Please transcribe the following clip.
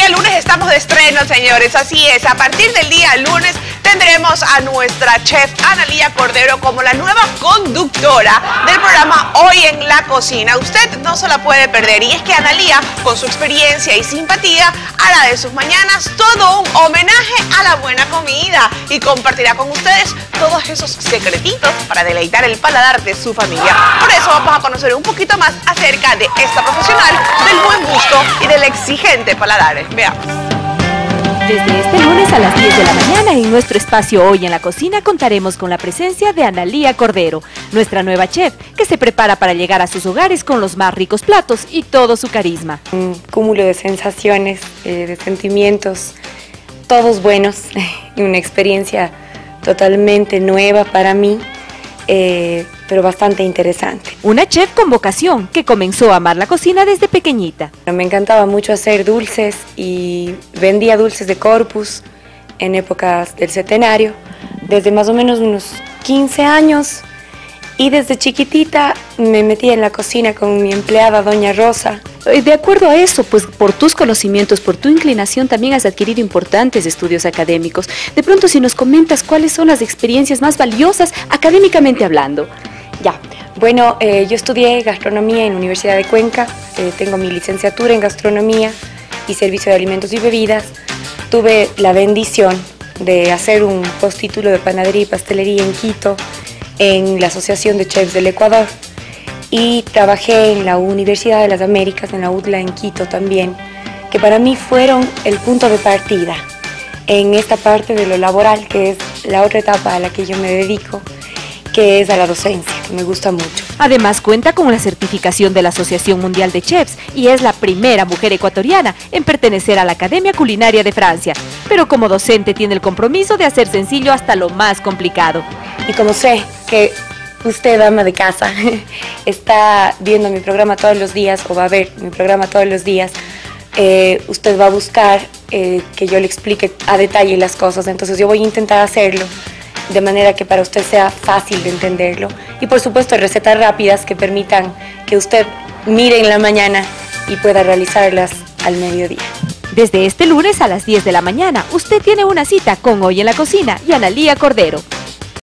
día lunes estamos de estreno, señores, así es. A partir del día lunes tendremos a nuestra chef Analía Cordero como la nueva conductora del programa Hoy en la Cocina. Usted no se la puede perder, y es que Analía, con su experiencia y simpatía, hará de sus mañanas todo un homenaje a la buena comida y compartirá con ustedes todos esos secretitos para deleitar el paladar de su familia. Por eso vamos a conocer un poquito más acerca de esta profesional, del buen gusto y del exigente paladar. Veamos. Desde este lunes a las 10 de la mañana en nuestro espacio Hoy en la Cocina contaremos con la presencia de Analía Cordero, nuestra nueva chef, que se prepara para llegar a sus hogares con los más ricos platos y todo su carisma. Un cúmulo de sensaciones, de sentimientos, todos buenos, y una experiencia totalmente nueva para mí, pero bastante interesante. Una chef con vocación que comenzó a amar la cocina desde pequeñita. Me encantaba mucho hacer dulces y vendía dulces de Corpus en épocas del centenario, desde más o menos unos 15 años, y desde chiquitita me metía en la cocina con mi empleada Doña Rosa. De acuerdo a eso, pues por tus conocimientos, por tu inclinación, también has adquirido importantes estudios académicos. De pronto, si nos comentas cuáles son las experiencias más valiosas académicamente hablando. Ya, bueno, yo estudié gastronomía en la Universidad de Cuenca, tengo mi licenciatura en gastronomía y servicio de alimentos y bebidas. Tuve la bendición de hacer un postítulo de panadería y pastelería en Quito, en la Asociación de Chefs del Ecuador, y trabajé en la Universidad de las Américas, en la UDLA en Quito también, que para mí fueron el punto de partida en esta parte de lo laboral, que es la otra etapa a la que yo me dedico, que es a la docencia, que me gusta mucho. Además cuenta con la certificación de la Asociación Mundial de Chefs y es la primera mujer ecuatoriana en pertenecer a la Academia Culinaria de Francia. Pero como docente tiene el compromiso de hacer sencillo hasta lo más complicado. Y como sé que usted, ama de casa, está viendo mi programa todos los días, o va a ver mi programa todos los días, usted va a buscar que yo le explique a detalle las cosas. Entonces yo voy a intentar hacerlo de manera que para usted sea fácil de entenderlo. Y por supuesto recetas rápidas que permitan que usted mire en la mañana y pueda realizarlas al mediodía. Desde este lunes a las 10 de la mañana, usted tiene una cita con Hoy en la Cocina y Analía Cordero.